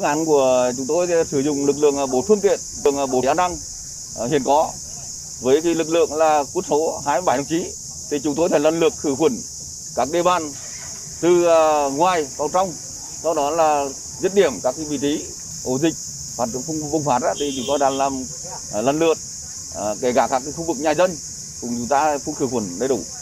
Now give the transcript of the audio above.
Phương án của chúng tôi sử dụng lực lượng 4 phương tiện, bộ khả năng hiện có với cái lực lượng là quân số 27 đồng chí thì chúng tôi phải lần lượt khử khuẩn các địa bàn từ ngoài vào trong, sau đó là dứt điểm các cái vị trí ổ dịch bùng phát ra thì chúng tôi đã làm lần lượt kể cả các cái khu vực nhà dân cùng chúng ta phun khử khuẩn đầy đủ.